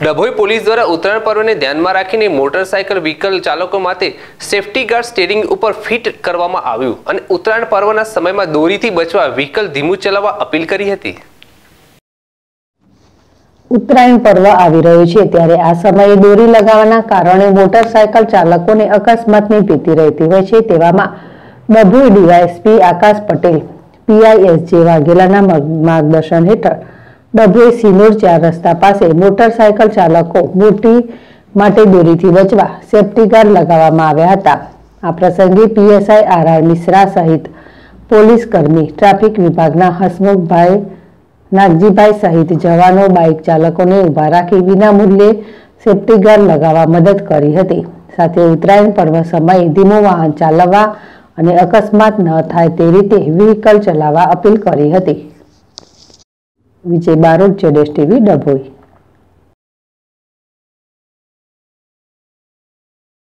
Dabhoi police દ્વારા ઉત્તરાયણ પર્વને ધ્યાનમાં રાખીને મોટરસાયકલ વ્હીકલ ચાલકો માટે સેફટી ગાર્ડ સ્ટીયરિંગ ઉપર ફિટ કરવામાં આવ્યું અને ઉત્તરાયણ પર્વના સમયમાં દોરીથી બચવા વ્હીકલ ધીમું ચલાવવા અપીલ કરી હતી। ઉત્તરાયણ પર્વ આવી રહ્યું છે ત્યારે આ સમયે દોરી લગાવવાના કારણે મોટરસાયકલ ચાલકોને અકસ્માતની ભીતિ રહેતી હોય છે। તેવામાં ડભોઈ ડીવાયએસપી આકાશ પટેલ PISJ વાઘેલાના માર્ગદર્શન હેઠળ ડભોઈ સિનોર 4 રસ્તા પાસે મોટરસાયકલ ચાલકો મોટી માટે દોરીથી બચવા સેફટી ગાર્ડ લગાવવામાં આવ્યા હતા। આ પ્રસંગે PSI RR મિશ્રા સહિત પોલીસ કર્મી, ટ્રાફિક વિભાગના હસમુખભાઈ, નાગજીભાઈ સહિત જવાનો બાઇક ચાલકોને ઊભા રાખી વિનામૂલ્યે સેફટી ગાર્ડ લગાવવા મદદ કરી હતી। સાથે ઉત્તરાયણ પર્વ સમયે ધીમું વાહન ચલાવવા અને અકસ્માત ન થાય તે રીતે વ્હીકલ ચલાવવા અપીલ કરી હતી। વિજય બારોટ, ZSTV, ડભોઈ।